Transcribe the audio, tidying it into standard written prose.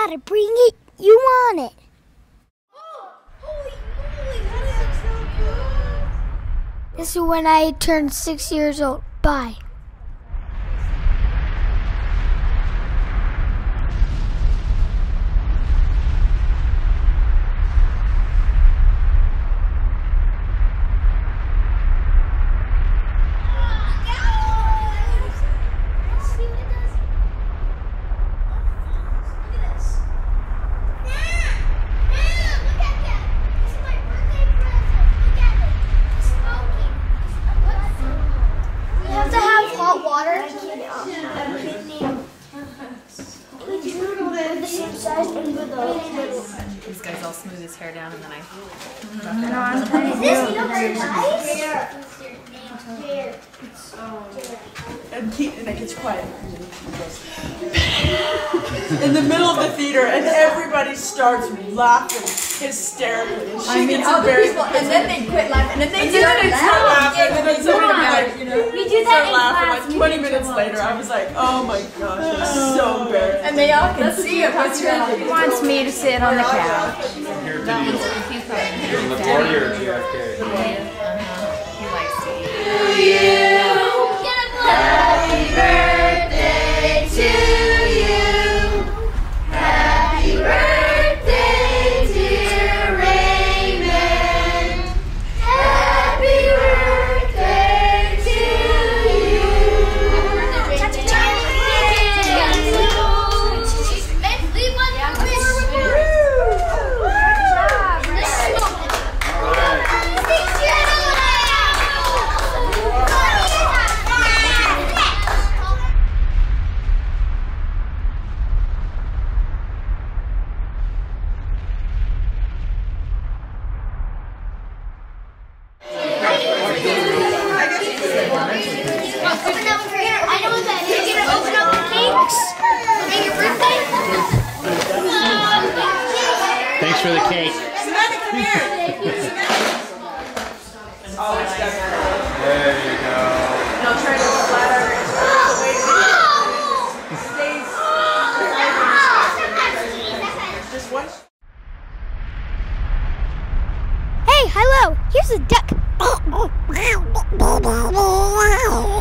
gotta bring it. You want it. Oh, holy moly, that is so good. This is when I turned 6 years old. Bye. This guy's all smooth his hair down, and then I. Is this very nice? And it gets quiet. In the middle of the theater, and everybody starts laughing hysterically. And she gets embarrassed, and then they quit laughing, and then they start laughing, and then somebody Yeah. like, We do that in laughing. class. Like 20 minutes later, I was like, oh my gosh, it's so embarrassing. And they all can see it. He wants me to sit on the couch. Here to you. In the 40 or GFK? He likes to eat. Happy birthday to you. Happy birthday, dear Raymond. Happy birthday to you. Thanks for the cake. Samantha, come here. Oh, it's definitely. There you go. And I'll try to flatter it. Just one. Hey, hello. Here's a duck.